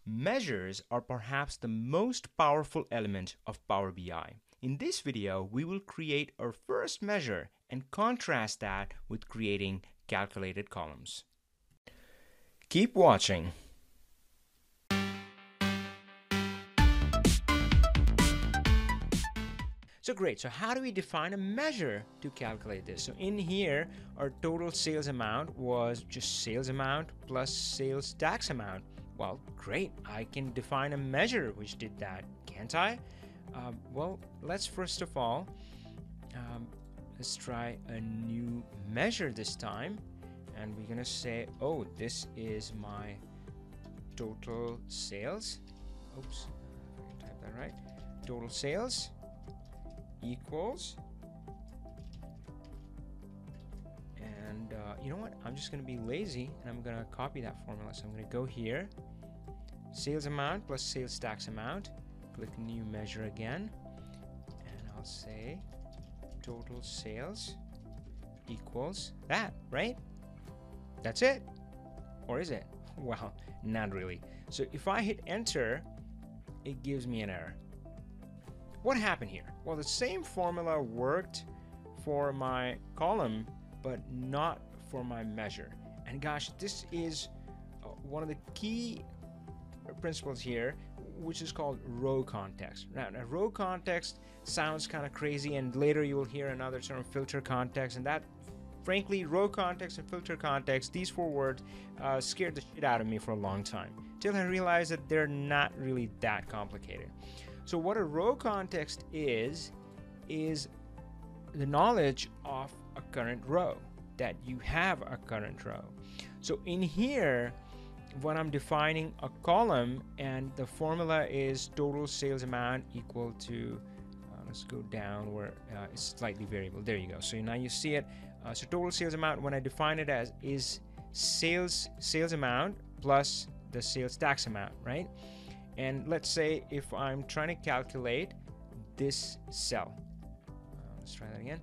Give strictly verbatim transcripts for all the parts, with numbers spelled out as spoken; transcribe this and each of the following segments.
Measures are perhaps the most powerful element of Power B I. In this video, we will create our first measure and contrast that with creating calculated columns. Keep watching. So great, so how do we define a measure to calculate this? So in here, our total sales amount was just sales amount plus sales tax amount. Well, great, I can define a measure which did that, can't I? Uh, well, let's first of all, um, let's try a new measure this time. And we're gonna say, oh, this is my total sales. Oops, if I can type that right. Total sales equals, and uh, you know what, I'm just going to be lazy and I'm going to copy that formula. So I'm going to go here, sales amount plus sales tax amount, click new measure again, and I'll say total sales equals that, right? That's it. Or is it? Well, not really. So if I hit enter, it gives me an error. What happened here? Well, the same formula worked for my column, but not for my measure. And gosh, this is one of the key principles here, which is called row context. Now, now row context sounds kind of crazy, and later you will hear another term, filter context, and that, frankly, row context and filter context, these four words uh, scared the shit out of me for a long time, till I realized that they're not really that complicated. So what a row context is, is the knowledge of a current row, that you have a current row. So in here, when I'm defining a column and the formula is total sales amount equal to, uh, let's go down where uh, it's slightly variable. There you go. So now you see it. Uh, so total sales amount, when I define it as, is sales sales amount plus the sales tax amount, right? And let's say if I'm trying to calculate this cell, uh, let's try that again.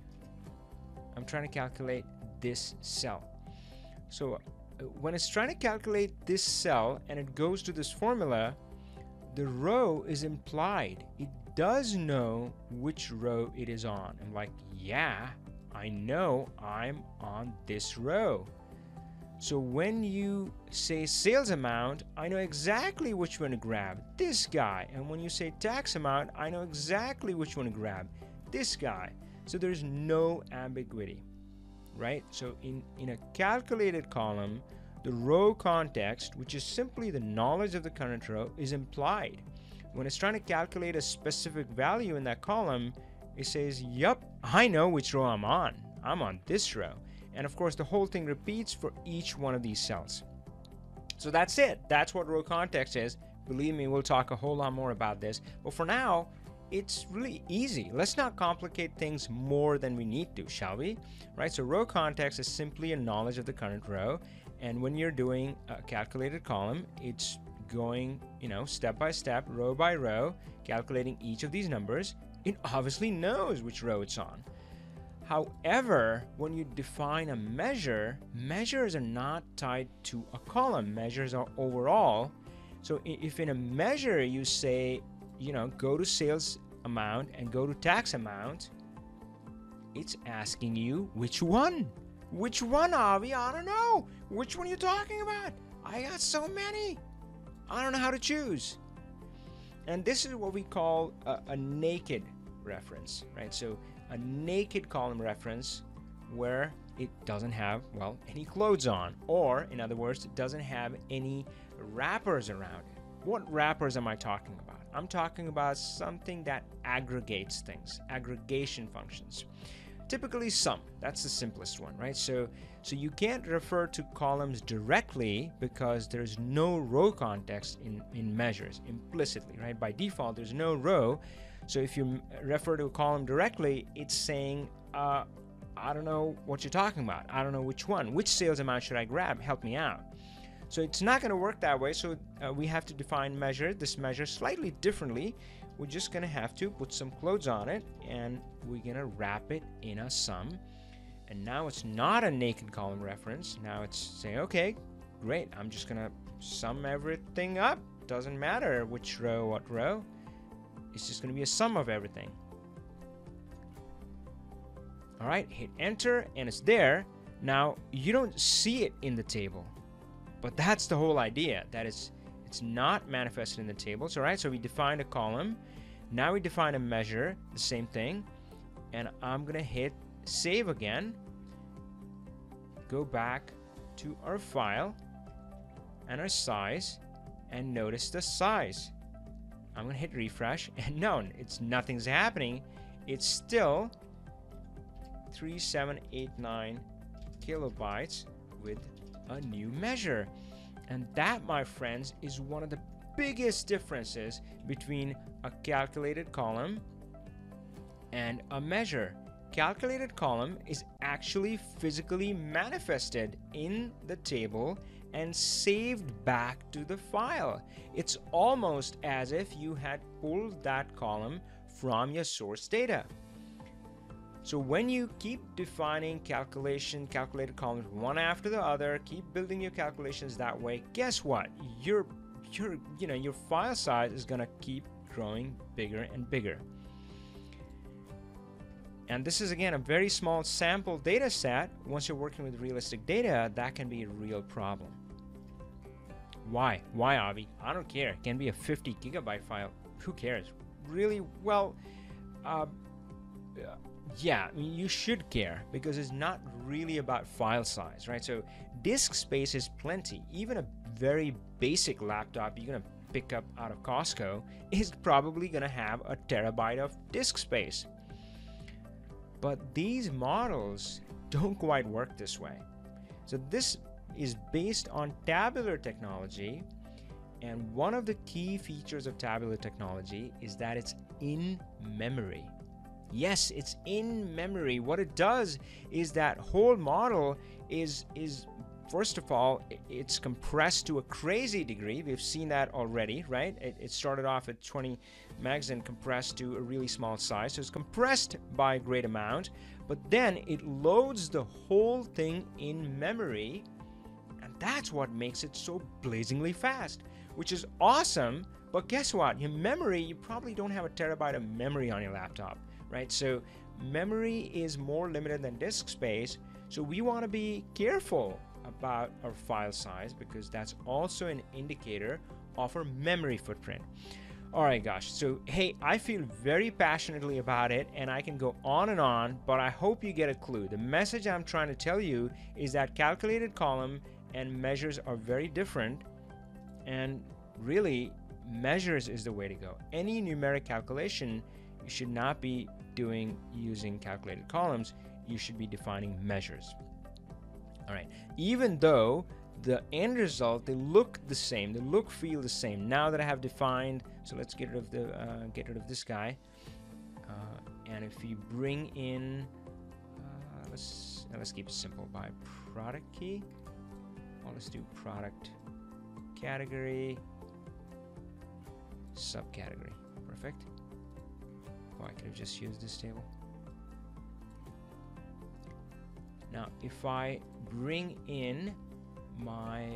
I'm trying to calculate this cell. So uh, when it's trying to calculate this cell and it goes to this formula, the row is implied. It does know which row it is on. I'm like, yeah, I know I'm on this row. So when you say sales amount, I know exactly which one to grab, this guy. And when you say tax amount, I know exactly which one to grab, this guy. So there's no ambiguity, right? So in, in a calculated column, the row context, which is simply the knowledge of the current row, is implied. When it's trying to calculate a specific value in that column, it says, yep, I know which row I'm on. I'm on this row. And of course, the whole thing repeats for each one of these cells. So that's it. That's what row context is. Believe me, we'll talk a whole lot more about this. But for now, it's really easy. Let's not complicate things more than we need to, shall we? Right? So row context is simply a knowledge of the current row. And when you're doing a calculated column, it's going, you know, step by step, row by row, calculating each of these numbers. It obviously knows which row it's on. However, when you define a measure, measures are not tied to a column. Measures are overall. So if in a measure you say, you know, go to sales amount and go to tax amount, it's asking you which one? Which one, Avi? I don't know. Which one are you talking about? I got so many. I don't know how to choose. And this is what we call a, a naked reference, right? So a naked column reference where it doesn't have, well, any clothes on, or in other words, it doesn't have any wrappers around it. What wrappers am I talking about? I'm talking about something that aggregates things, aggregation functions. Typically sum, that's the simplest one, right? So, so you can't refer to columns directly because there's no row context in, in measures implicitly, right? By default, there's no row. So if you refer to a column directly, it's saying, uh, I don't know what you're talking about. I don't know which one. Which sales amount should I grab? Help me out. So it's not going to work that way. So uh, we have to define measure, this measure slightly differently. We're just going to have to put some clothes on it, and we're going to wrap it in a sum. And now it's not a naked column reference. Now it's saying, okay, great. I'm just going to sum everything up. Doesn't matter which row, what row. It's just going to be a sum of everything. All right, hit enter and it's there. Now, you don't see it in the table, but that's the whole idea, that it's, it's not manifested in the tables. All right, so we defined a column. Now we define a measure, the same thing. And I'm going to hit save again. Go back to our file and our size and notice the size. I'm going to hit refresh and no, it's nothing's happening. It's still three seven eight nine kilobytes with a new measure. And that, my friends, is one of the biggest differences between a calculated column and a measure. Calculated column is actually physically manifested in the table and saved back to the file. It's almost as if you had pulled that column from your source data. So when you keep defining calculation, calculated columns one after the other, keep building your calculations that way, guess what? Your, your, you know, your file size is gonna keep growing bigger and bigger. And this is, again, a very small sample data set. Once you're working with realistic data, that can be a real problem. Why? Why, Avi? I don't care. It can be a fifty gigabyte file. Who cares? Really? Well, uh, yeah, I mean, you should care because it's not really about file size, right? So disk space is plenty. Even a very basic laptop you're going to pick up out of Costco is probably going to have a terabyte of disk space. But these models don't quite work this way. So this is based on tabular technology, and one of the key features of tabular technology is that it's in memory. Yes, it's in memory. What it does is that whole model is, is first of all, it's compressed to a crazy degree. We've seen that already, right? It, it started off at twenty megs and compressed to a really small size. So it's compressed by a great amount, but then it loads the whole thing in memory, and that's what makes it so blazingly fast, which is awesome. But guess what? Your memory, you probably don't have a terabyte of memory on your laptop, right? So memory is more limited than disk space. So we want to be careful about our file size because that's also an indicator of our memory footprint. All right, gosh. So, hey, I feel very passionately about it and I can go on and on, but I hope you get a clue. The message I'm trying to tell you is that calculated column and measures are very different, and really measures is the way to go. Any numeric calculation you should not be doing using calculated columns. You should be defining measures. All right, even though the end result, they look the same, they look, feel the same. Now that I have defined, so let's get rid of the uh, get rid of this guy. Uh, and if you bring in, uh, let's uh, let's keep it simple by product key. Well, let's do product category subcategory. Perfect. Oh, I could have just used this table. Now, if I bring in my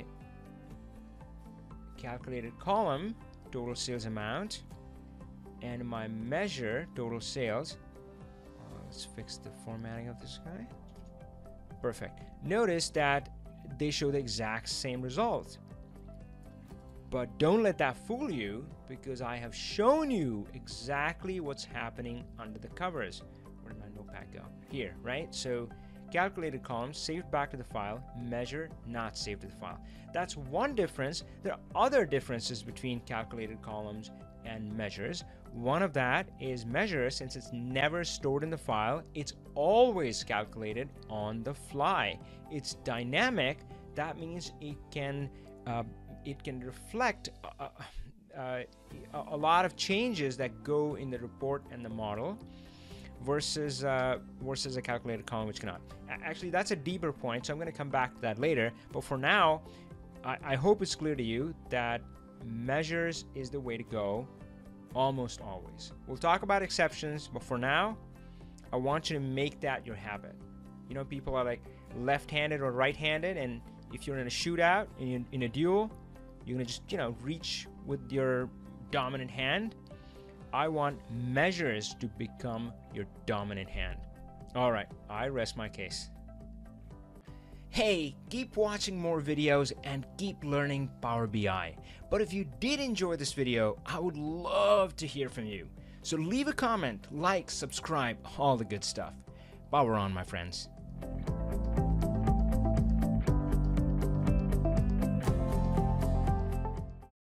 calculated column, total sales amount, and my measure, total sales, uh, let's fix the formatting of this guy. Perfect. Notice that they show the exact same result. But don't let that fool you, because I have shown you exactly what's happening under the covers. Where did my notepad go? Here, right? So calculated column saved back to the file, measure not saved to the file. That's one difference. There are other differences between calculated columns and measures. One of that is measure, since it's never stored in the file, it's always calculated on the fly. It's dynamic. That means it can uh, it can reflect uh, uh, a lot of changes that go in the report and the model, versus uh, versus a calculated column which cannot. Actually, that's a deeper point, so I'm going to come back to that later. But for now, I, I hope it's clear to you that measures is the way to go almost always. We'll talk about exceptions, but for now, I want you to make that your habit. You know, people are like left-handed or right-handed, and if you're in a shootout, in, in a duel, You're gonna just, you know, reach with your dominant hand. I want measures to become your dominant hand. All right, I rest my case. Hey, keep watching more videos and keep learning Power B I. But if you did enjoy this video, I would love to hear from you. So leave a comment, like, subscribe, all the good stuff. Power on, my friends.